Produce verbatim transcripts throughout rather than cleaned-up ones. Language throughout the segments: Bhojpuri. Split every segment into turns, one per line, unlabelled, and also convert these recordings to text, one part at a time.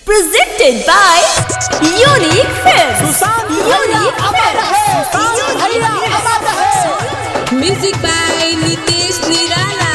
Presented by Unique Films. Unique Films.
Music by Nitesh Nirala.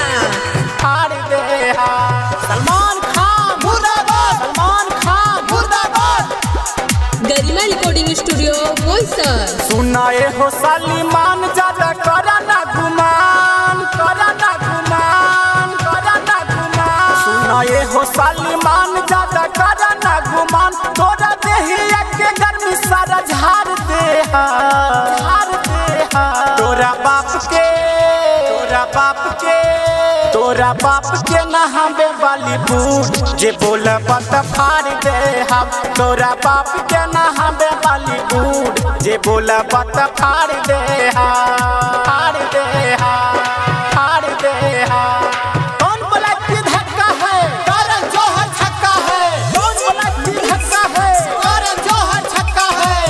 Salman Khan मुर्दाबाद, सलमान खान मुर्दाबाद।
Garima recording studio Boisar.
सुनाए हो सलीमान ज्यादा करा ना गुमान, करा ना गुमान, करा ना गुमान। सुनाए हो सलीमान ज्यादा करा ना गुमान। तोरा देहिया के गर्मी सारा झाड़ दे हा, झाड़ दे हा। तोरा बाप के, तोरा बाप के, तोरा बाप के नहाबे वाली बूढ़ जे बोला बत फाड़ दे हम। तोरा बाप के नहाबे वाली बूढ़ जे बोला बत फाड़ दे हम, फाड़ दे हम, फाड़ दे हम। कौन बोला कि धक्का है करण जौहर छक्का है। कौन बोला कि धक्का है करण जौहर छक्का है।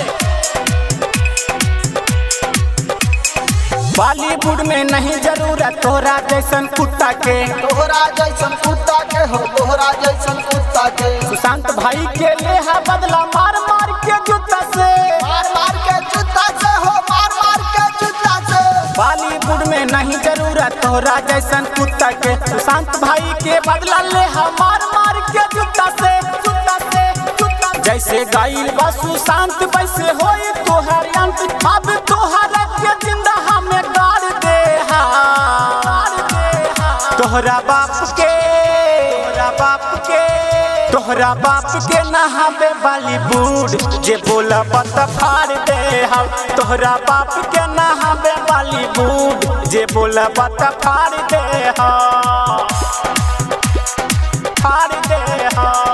बॉलीवुड में नहीं जरूरत तोरा जैसन कुत्ता के,
तोहरा जैसन कुत्ता के हो, तोहरा जैसन कुत्ता के।
सुशांत भाई के ले है बदला मार मार के जूता से,
मार मार के जूता से हो, मार मार के जूता से।
बॉलीवुड में नहीं जरूरत तोहरा जैसन कुत्ता के। सुशांत भाई के बदला ले है मार मार के जूता से, जूता से, जूता। जैसे गाइल बा सुशांत वैसे होई तोहर अंत। अब तोहरा के जिंदा हमें गाड़ दे हा, गाड़ दे हा। तोहरा बाप के, तोहरा बाप के, तोहरा बाप के नहाबे वाली बूढ़ जे बोला बत फाड़ दे हम। तोहरा बाप के नहाबे वाली बूढ़ जे बोला बत फाड़ दे हम, फाड़ दे हम।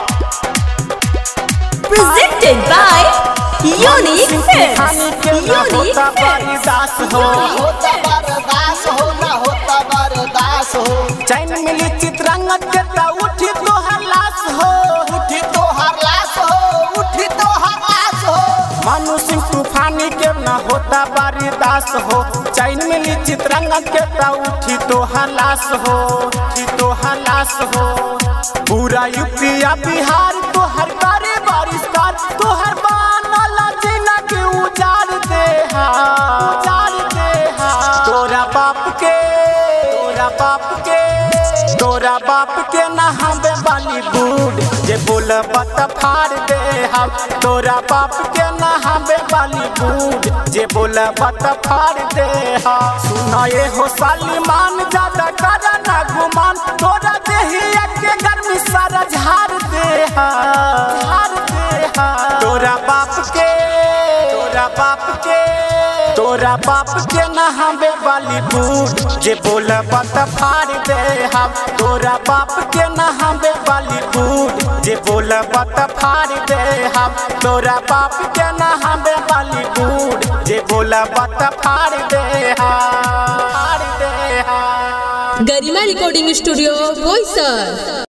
Presented by Unique Films. Unique Films.
दास हो,
होता बरदास हो, ना होता बरदास हो।
चैन मिली चित्रंगन के ता उठी तो हलास हो,
उठी तो हर लाश हो, उठी तो हर लाश हो।
मनु सिंह तूफानी के ना होता बरदास हो। चैन मिली चित्रंगन के ता उठी तो हलास हो, उठी तो हलास हो। पूरा यूपी या बिहार तो हर करे बारिश कार। तो हर बानला जीना के उजाड़ दे हा, उजाड़ दे हा। तोरा बाप के, तोरा बाप के, तोरा बाप के नहाबे वाली बूढ़ जे बोला बत फाड़ दे हम। तोरा बाप के नहाबे वाली बूढ़ जे बोला बत फाड़ दे हम। सुनाए हो सलीमान ज्यादा करा ना गुमान। तोरा देहिया के गर्मी सारा झाड़ दे हा, झाड़ दे हा। तोरा बाप के, तोरा बाप के, तोरा बाप के नहाबे वाली बूढ़ जे बोला बत फाड़ दे हम। तोरा बाप के नहाबे वाली बूढ़ जे बोला बत फाड़ दे हम। तोरा बाप के नहाबे वाली बूढ़ जे बोला बत फाड़ दे हम, फाड़ दे हम।
Garima recording studio Boisar.